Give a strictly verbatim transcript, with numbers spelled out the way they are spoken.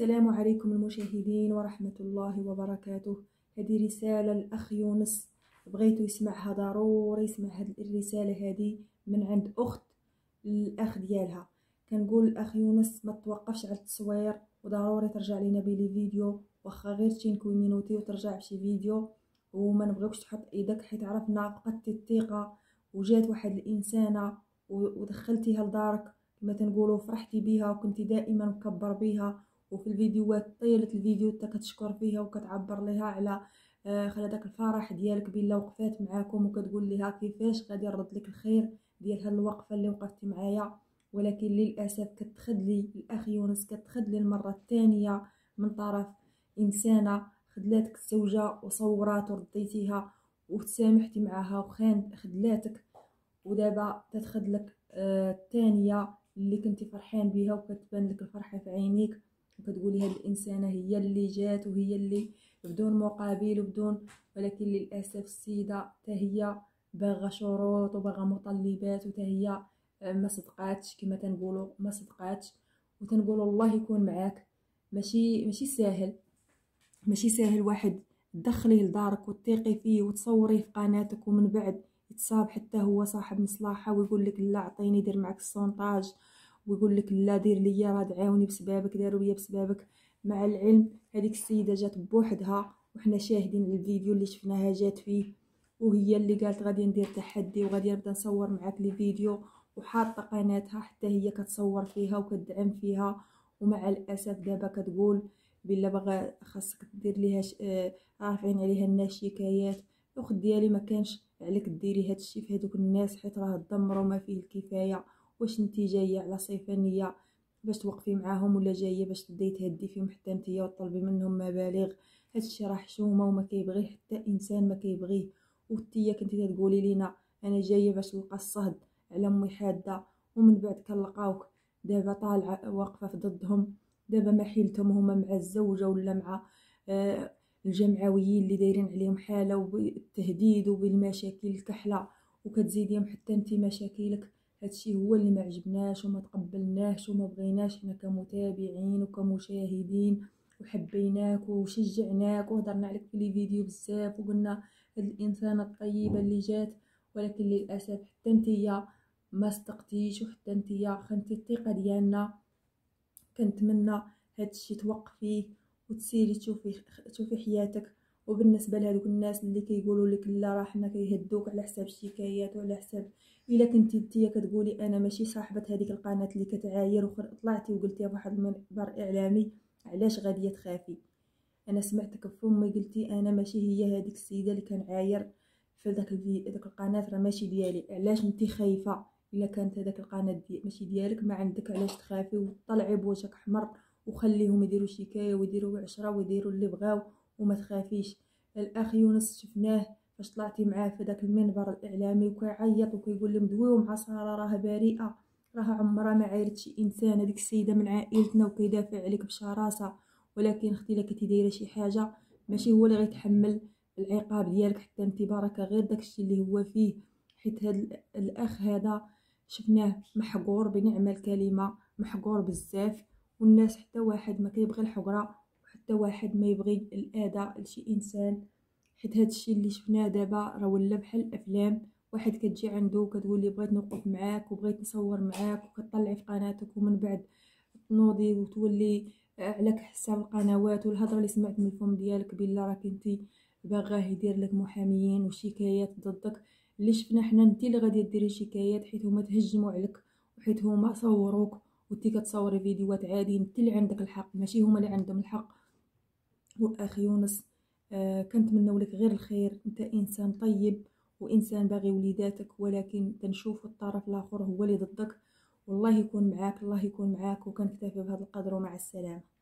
السلام عليكم المشاهدين ورحمة الله وبركاته. هذه رسالة للأخ يونس، بغيتو يسمعها ضروري يسمع هذه الرسالة هذه من عند أخت الأخ ديالها. كنقول الأخ يونس ما توقفش على التصوير، وضروري ترجع لينا بلي فيديو واخا غير شي كومينوتي وترجع بشي فيديو، وما نبغيوكش تحط ايدك حيت عرفنا فقدتي الثقة وجات واحد الإنسانة ودخلتيها لدارك كما تنقولوا، فرحتي بها وكنتي دائما مكبر بها، وفي الفيديوهات طيلة الفيديو انت كتشكر فيها وكتعبر لها على آه على داك الفرح ديالك بلا وقفات معاكم، وكتقول لها كيفاش غادي نرد لك الخير ديال هاد الوقفه اللي وقفتي معايا. ولكن للاسف كتخدلي الاخ يونس، كتخدلي المره الثانيه من طرف انسانه خدلاتك الزوجه وصورات ورديتيها وتسامحتي معها وخان خدلاتك، ودابا تتخدلك الثانيه آه اللي كنتي فرحان بها وكتبان لك الفرحه في عينيك، وكتقولي هاد الانسانه هي اللي جات وهي اللي بدون مقابل وبدون. ولكن للاسف السيده حتى هي باغا شروط وباغا مطلبات، وتا هي ما صدقاتش كما تنقولوا ما صدقاتش. وتنقولوا الله يكون معاك. ماشي ماشي ساهل ماشي ساهل واحد تدخليه لدارك وتثيقي فيه وتصوريه في قناتك، ومن بعد يتصاب حتى هو صاحب مصلحه ويقول لك لا عطيني دير معك السونطاج، ويقول لك لا دير ليا راه دعاوني بسببك داروا ليا بسببك. مع العلم هذيك السيده جات بوحدها وحنا شاهدين على الفيديو اللي شفناها جات فيه، وهي اللي قالت غادي ندير تحدي وغادي نبدا نصور معاك لي فيديو، وحاطه قناتها حتى هي كتصور فيها وكتدعم فيها. ومع الاسف دابا كتقول بلا باغا خاصك دير ليها آه رافعين عليها الناس شكايات. الاخت ديالي ما كانش عليك ديري هادشي في هادوك الناس حيت راه دمروا ما فيه الكفايه. واش انتي جايه على صفه نيه باش توقفي معاهم، ولا جايه باش تبداي تهدي فيهم حتى نتيا وتطلبي منهم مبالغ؟ هادشي راه حشومه وما كيبغيه حتى انسان ما كيبغيه. وانتيا كنتي تقولي لينا انا جايه باش نلقى الصهد على امي حاده، ومن بعد كنلقاوك دابا طالعه واقفه في ضدهم. دابا ما حيلتهم هما مع الزوجه ولا مع آه الجمعويين اللي دايرين عليهم حاله وبالتهديد وبالمشاكل الكحله، وكتزيديهم حتى انت مشاكلك. هادشي هو اللي ما عجبناش وما تقبلناش وما بغيناش حنا كمتابعين وكمشاهدين، وحبيناك وشجعناك وهضرنا عليك في لي فيديو بزاف وقلنا هاد الانسانه الطيبه اللي جات. ولكن للاسف حتى نتيا ما صدقتيش وحتى نتيا خنتي الثقه ديالنا. كنتمنى هادشي توقفيه وتسيري تشوفي تشوفي حياتك. وبالنسبه لهادوك الناس اللي كيقولوا لك لا راه حنا كيهدوك على حساب الشكايات وعلى حساب، الا كنتي نتيا كتقولي انا ماشي صاحبه هذيك القناه اللي كتعاير وطلعتي وقلتيها فواحد المنبر اعلامي، علاش غاديه تخافي؟ انا سمعتك فمي قلتي انا ماشي هي هذيك السيده اللي كنعاير في داك داك القناه راه ماشي ديالي. علاش انت خايفه؟ الا كانت هذاك القناه دي ماشي ديالك ما عندك علاش تخافي وطلعي بوجهك احمر وخليهم يديروا شكايه ويديروا عشرة ويديروا اللي بغاو وما تخافيش. الاخ يونس شفناه فاش طلعتي معاه في داك المنبر الاعلامي وكيعيط وكيقول لهم دويو مع ساره راه بريئه، راه عمرها ما عايرت شي انسان، هذيك السيده من عائلتنا وكيدافع عليك بشراسه. ولكن اختي الا كنتي دايره شي حاجه ماشي هو اللي غيتحمل العقاب ديالك حتى انت بركه غير داكشي اللي هو فيه. حيت هذا الاخ هذا شفناه محقور بنعم الكلمه، محقور بزاف، والناس حتى واحد ما كيبغي الحقره وحتى واحد ما يبغي الاذى لشي انسان. حيت هادشي اللي شفناه دابا راه ولا بحال الافلام، واحد كتجي عنده وكتقول لي بغيت نوقف معاك وبغيت نصور معاك وكتطلعي في قناتك، ومن بعد تنوضي وتولي على حساب القنوات والهضره اللي سمعت من الفم ديالك بلا راه كنتي باغاه يدير لك محاميين وشكايات ضدك. اللي شفنا حنا انت اللي غادي ديري شكايات حيت هما تهجموا عليك وحيت هما صوروك وانت كتصوري فيديوهات عادي. انت اللي عندك الحق ماشي هما اللي عندهم الحق. واخ يونس آه كنتمنوا لك غير الخير، انت انسان طيب وانسان باغي وليداتك، ولكن تنشوف الطرف الاخر هو اللي ضدك. والله يكون معاك الله يكون معاك. وكنكتفي بهذا القدر ومع السلامه.